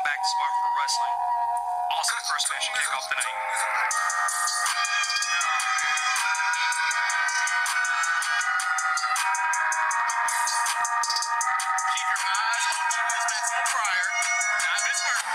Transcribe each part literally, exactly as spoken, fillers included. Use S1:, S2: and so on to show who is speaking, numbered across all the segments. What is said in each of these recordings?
S1: back to Spartan Pro Wrestling. Awesome first match to kick off the night.
S2: Keep your eyes on Julius Maximo Pryor, not Miz Murphy.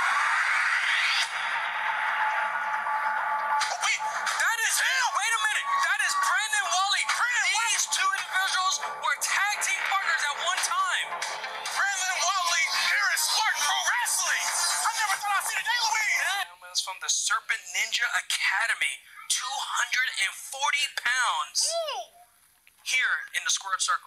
S2: Oh, wait, that is him!
S1: Wait a minute! That is Brandon Wally!
S2: Brandon
S1: These two individuals were tag team partners at one time.
S2: Brandon Wally here at Spartan Pro Wrestling! I never thought I'd see the day, Louise!
S1: That was from the Serpent Ninja Academy. two hundred forty pounds.
S2: Woo!
S1: Here in the squared circle.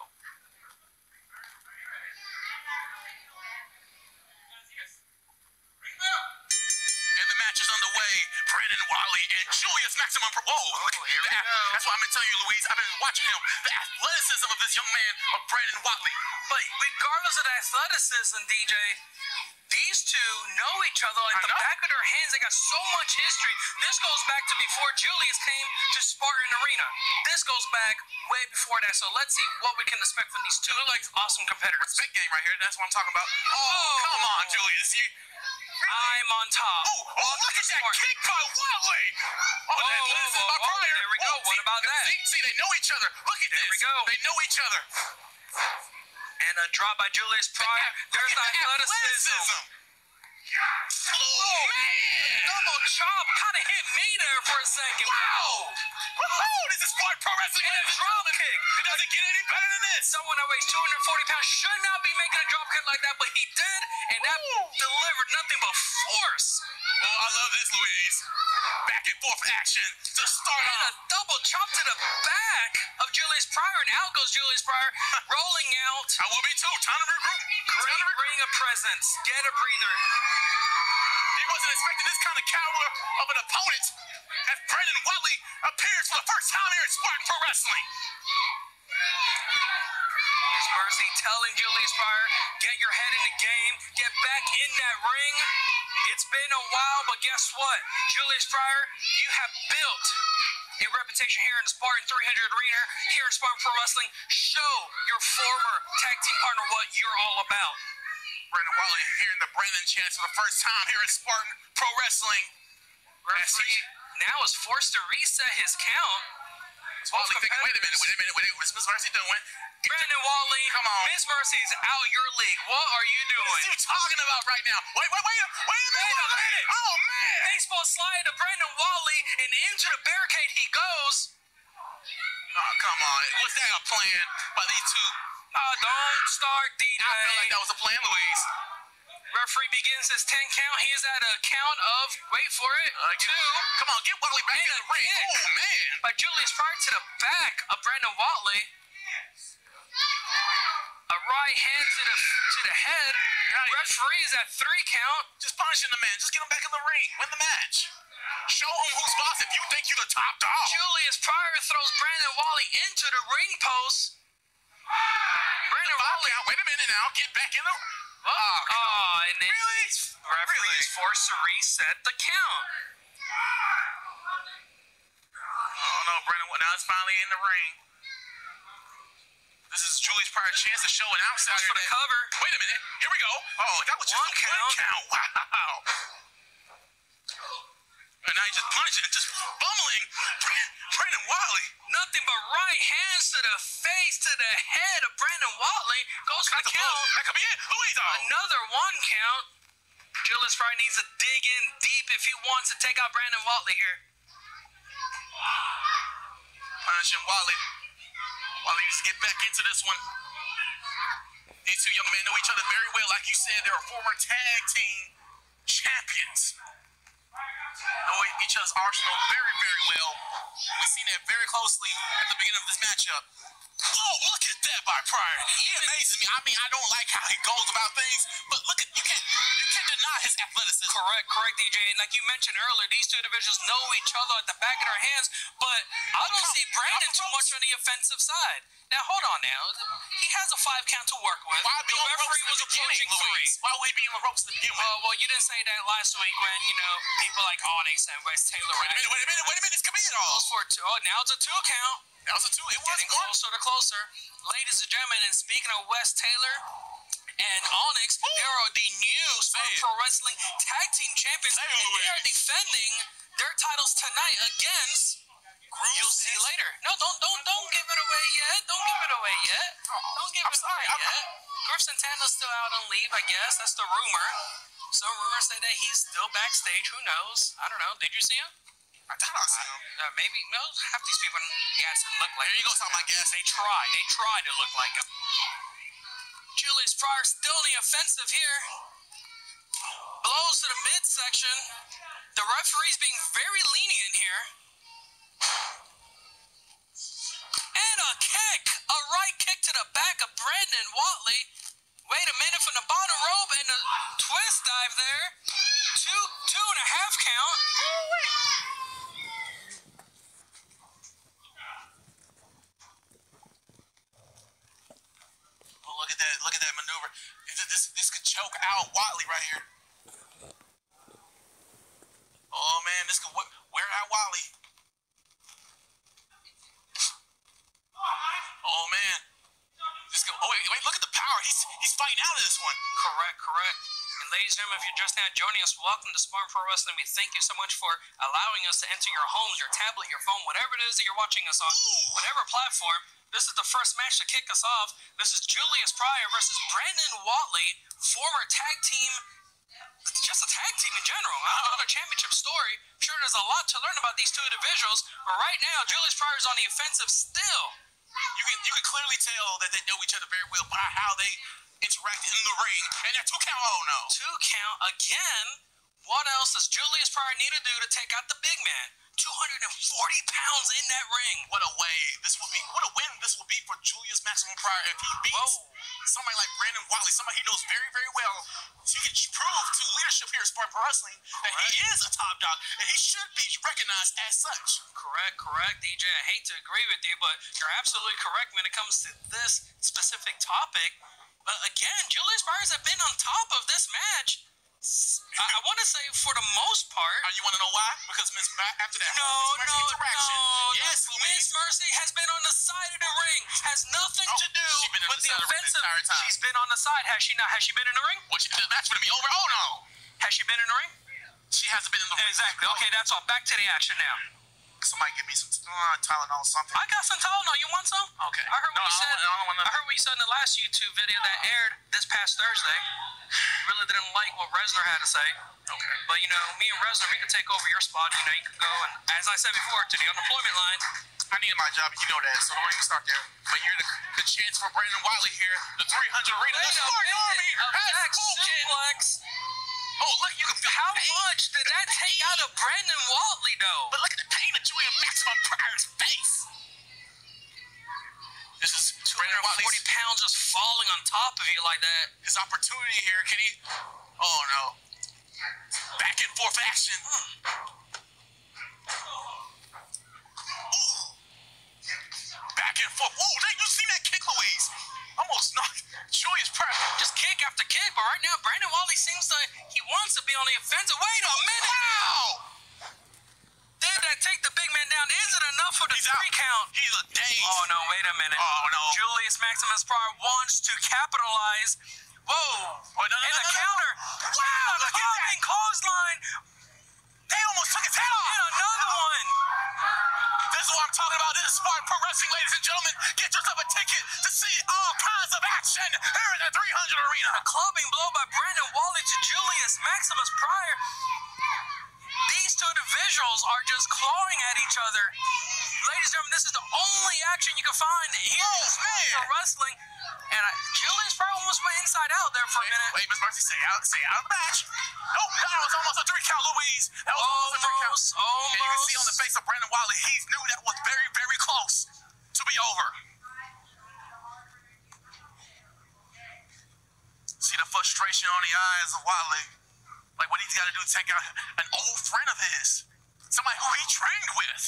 S2: And the match is underway. Brandon Wally and Julius Maximo Pro. Whoa!
S1: Oh, here we
S2: The-
S1: go.
S2: That's why I've been telling you, Louise. I've been watching him. The athleticism of this young man, of Brandon Wally.
S1: But regardless of the athleticism, D J, these two know each other like
S2: I
S1: the
S2: know.
S1: back of their hands. They got so much history. This goes back to before Julius came to Spartan Arena. This goes back way before that. So let's see what we can expect from these two like awesome competitors.
S2: Respect game right here. That's what I'm talking about. Oh,
S1: Oh.
S2: come on, Julius. You,
S1: I'm on top.
S2: oh, oh, look at that kick by Wally. Oh,
S1: Whoa,
S2: that
S1: whoa,
S2: athleticism
S1: whoa,
S2: by
S1: whoa,
S2: Pryor.
S1: there we go.
S2: Oh,
S1: What
S2: see,
S1: about that?
S2: See, see, they know each other. Look at
S1: There
S2: this.
S1: we go.
S2: They know each other.
S1: And a drop by Julius Pryor. There's the athleticism.
S2: Oh, man.
S1: Double chop kind of hit me there for a second.
S2: Wow. Woohoo. This is Spartan Pro Wrestling.
S1: And a drop kick.
S2: It doesn't get any better than this.
S1: Someone that weighs two hundred forty pounds should not be making a drop kick like that, but he did, and that delivered nothing but force.
S2: Oh, I love this, Louise. Back and forth action to start
S1: And a
S2: off.
S1: double chop to the back of Julius Pryor, and out goes Julius Pryor, rolling out.
S2: I will be too. Time to regroup. Time
S1: Great
S2: to regroup.
S1: ring of presence. Get a breather.
S2: He wasn't expecting this kind of caliber of an opponent as Brandon Wally appears for the first time here at Spartan Pro Wrestling.
S1: Here's Mercy telling Julius Pryor, get your head in the game, get back in that ring. It's been a while, but guess what? Julius Pryor, you have built a reputation here in the Spartan three hundred Arena, here in Spartan Pro Wrestling. Show your former tag team partner what you're all about.
S2: Brandon Wally hearing the Brandon chants for the first time here at Spartan Pro Wrestling.
S1: Referee now is forced to reset his count.
S2: Wally thinking, wait a minute, wait a minute, wait a minute, what's Miz Mercy doing?
S1: Brandon Wally,
S2: Come on.
S1: Miz Mercy's out your league. What are you
S2: What
S1: doing?
S2: are you talking about right now? Wait, wait, wait, wait a
S1: Wait a
S2: minute.
S1: minute.
S2: Oh, man.
S1: Baseball slide to Brandon Wally, and into the barricade he goes.
S2: Oh, come on. Was that a plan by these two?
S1: Oh, don't start, D J.
S2: I feel like that was a plan, Louise.
S1: Referee begins his ten count. He is at a count of, wait for it,
S2: Uh, get,
S1: two.
S2: come on, get Wally back in
S1: And
S2: the
S1: a
S2: ring.
S1: kick.
S2: Oh, man.
S1: By Julius Pryor to the back of Brandon Wally. A right hand to the to the head. Referee is at three count.
S2: Just punishing the man. Just get him back in the ring. Win the match. Show him who's boss if you think you're the top dog.
S1: Julius Pryor throws Brandon Wally into the ring post. Brandon
S2: Five
S1: Wally.
S2: count. Wait a minute now. Get back in the...
S1: Oh, oh, and then
S2: Really?
S1: referee
S2: Really?
S1: is forced to reset the count.
S2: Oh, no, Brandon. Now it's finally in the ring. This is Julius Pryor's chance to show an outsider.
S1: For the
S2: that-
S1: cover.
S2: Wait a minute. Here we go. Oh, that was just
S1: One
S2: a one
S1: count.
S2: count. Wow. And now he's just punching and just bummeling Brandon Wally.
S1: Nothing but right hands to the face, to the head of Brandon Wally. Goes for the
S2: That's a
S1: count.
S2: blow. That could be it. Louise. Oh.
S1: Another one count. Julius Pryor needs to dig in deep if he wants to take out Brandon Wally here.
S2: Punishing Wally. Wally needs to get back into this one. These two young men know each other very well. Like you said, they're former tag team champions. Know each other's arsenal very, very well. We've seen that very closely at the beginning of this matchup. Oh, look at that by Pryor. He amazes me. I mean, I don't like how he goes about things, but look at you can't you can't deny his athleticism.
S1: Correct, correct, D J. And like you mentioned earlier, these two individuals know each other at the back of their hands, but I don't see Brandon too much on the offensive side. Now, hold on now. He has a five count to work with.
S2: Why be
S1: The
S2: on the ropes
S1: referee
S2: in
S1: was
S2: the beginning,
S1: approaching three.
S2: Louise? Why would he be on the ropes to begin with?
S1: Uh, well, you didn't say that last week when, you know, people like Onyx and Wes Taylor were
S2: Wait a minute, wait a minute, wait a minute. This could be it all.
S1: for two. Oh, now it's a two count.
S2: That was a two. It was
S1: Getting
S2: one.
S1: closer to closer. Ladies and gentlemen, and speaking of Wes Taylor, and Onyx. They are the new Spark Pro Wrestling Tag Team Champions, and they are defending their titles tonight against. You'll see later. No, don't, don't, don't give it away yet. Don't give it away yet. Don't give
S2: I'm
S1: it
S2: sorry,
S1: away
S2: I'm,
S1: yet. Griff Santana's still out on leave, I guess. That's the rumor. Some rumors say that he's still backstage. Who knows? I don't know. Did you see him?
S2: I thought I saw him.
S1: Uh, maybe. No, half these people gas and look like.
S2: There you go, talking about gas.
S1: They try. They try to look like him. Julius Pryor still in the offensive here. Blows to the midsection. The referee's being very lenient here. And a kick. A right kick to the back of Brandon Watley. Wait a minute, from the bottom rope and a twist dive there. Two, two and a half count.
S2: Oh, look at that! Look at that maneuver. This this could choke out Watley right here. Oh man, this could wear out Watley. Oh man. This could, oh wait, wait, look at the power. He's he's fighting out of this one.
S1: Correct, correct. And ladies and gentlemen, if you're just now joining us, welcome to Spark Pro Wrestling. We thank you so much for allowing us to enter your homes, your tablet, your phone, whatever it is that you're watching us on, whatever platform. This is the first match to kick us off. This is Julius Pryor versus Brandon Watley, former tag team, just a tag team in general. I don't know, a championship story. I'm sure there's a lot to learn about these two individuals, but right now, Julius Pryor is on the offensive still.
S2: You can you can clearly tell that they know each other very well by how they interact in the ring. And that two count, oh no.
S1: Two count again. What else does Julius Pryor need to do to take out the big man? two hundred forty pounds in that ring.
S2: What a way this would be. What a win this would be for Julius Maximum Pryor if he beats Whoa. somebody like Brandon Watley, somebody he knows very, very well. So you can prove to leadership here at Spark Pro Wrestling that correct. he is a top dog and he should be recognized as such.
S1: Correct, correct, D J. I hate to agree with you, but you're absolutely correct when it comes to this specific topic. But again, Julius Pryor has been on top of this match. I, I want to say for the most part.
S2: Uh, you want to know why? Because Miss after that
S1: no,
S2: Miss Mercy
S1: no,
S2: interaction,
S1: no,
S2: yes,
S1: Miss Mercy has been on the side of the ring. Has nothing
S2: oh,
S1: to do with the, the offensive.
S2: The
S1: She's been on the side. Has she not? Has she been in the ring?
S2: Well, she, the match would be over. Oh no.
S1: Has she been in the ring?
S2: She hasn't been in the ring.
S1: Exactly. Okay, that's all. Back to the action now.
S2: Somebody give me some uh, Tylenol or something.
S1: I got some Tylenol. You want some?
S2: Okay.
S1: I heard what
S2: no,
S1: you
S2: I
S1: said.
S2: I, want
S1: I heard what you said in the last YouTube video that aired this past Thursday. Really didn't like what Resner had to say.
S2: Okay.
S1: But you know, me and Resner, we can take over your spot. You know, you can go and, as I said before, to the unemployment line.
S2: I needed my job, you know that, so don't even start there. But you're the, the chance for Brandon Watley here, the three hundred arena.
S1: Wait
S2: the
S1: a
S2: Spark Army
S1: minute, a back
S2: spoken.
S1: suplex.
S2: Oh, look, you can feel
S1: How
S2: pain.
S1: much did that take out of Brandon Watley, though?
S2: But look at the pain of Julius Maximum Pryor's face. This is Brandon Watley's
S1: forty pounds just falling on top of you like that.
S2: His opportunity here. Can he? Oh no! Back and forth action. Ooh. Back and forth. Ooh, now you seen that kick, Louise? Almost knocked Julius Pryor.
S1: Just kick after kick, but right now Brandon Watley seems like he wants to be on the offensive. Wait a minute!
S2: Wow!
S1: Did that take the big man down? Is it enough for the
S2: He's
S1: three
S2: out.
S1: count?
S2: He's a daze.
S1: Oh no! Wait a minute.
S2: Oh no!
S1: Julius Maximus Pryor wants to capitalize. Whoa!
S2: Oh, no, no,
S1: and
S2: no,
S1: the
S2: no,
S1: counter.
S2: no.
S1: Wow! The
S2: Look at
S1: climbing clothesline.
S2: They almost took his head off.
S1: And another one.
S2: This is what I'm talking about. This is Spark Pro Wrestling, ladies and gentlemen. Get yourself a ticket to see all kinds of action here in the three hundred arena.
S1: A clubbing blow by Brandon Watley to Julius Maximus Pryor. These two individuals are just clawing at each other. Ladies and gentlemen, this is the only action you can find here
S2: oh,
S1: in Spark Pro Wrestling. And I, Julius Pryor almost went inside out there for
S2: wait,
S1: a minute.
S2: Wait, Miss Mercy, stay out, stay out of the match. Nope, that was almost a three count, Louise. That was almost, almost a three count.
S1: Almost.
S2: And you can see on the face of Brandon Watley, he knew that was very, very close to be over. See the frustration on the eyes of Watley. Like what he's got to do to take out an old friend of his. Somebody who he trained with.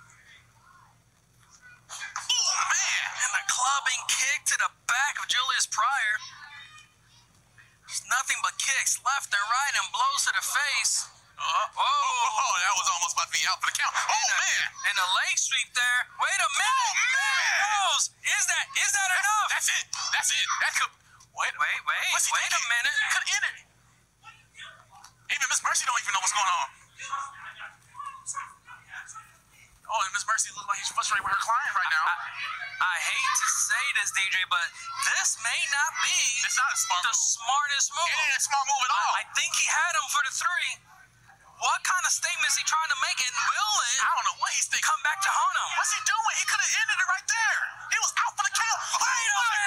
S2: Oh, man.
S1: And the clubbing kick to the back of Julius Pryor. It's nothing but kicks left and right and blows to the face.
S2: Uh, oh, oh, that was almost about to be out for the count. Oh,
S1: and a,
S2: man.
S1: And a leg sweep there. Wait a minute.
S2: Oh, man.
S1: Rose, is that, is that
S2: that's,
S1: enough?
S2: That's it. That's it. That could... Wait,
S1: Wait, wait,
S2: What's he
S1: wait a
S2: thinking?
S1: minute.
S2: Could end it. Even Miss Mercy don't even know what's going on. Oh, and Miss Mercy looks like she's frustrated with her client right now.
S1: I, I hate to say this, D J, but this may not be
S2: It's not a smart
S1: the
S2: move.
S1: smartest move.
S2: It ain't a smart move at all.
S1: I think he had him for the three. What kind of statement is he trying to make, and will it
S2: I don't know what he's thinking.
S1: come back to haunt him?
S2: What's he doing? He could have ended it right there. He was out for the count. Wait a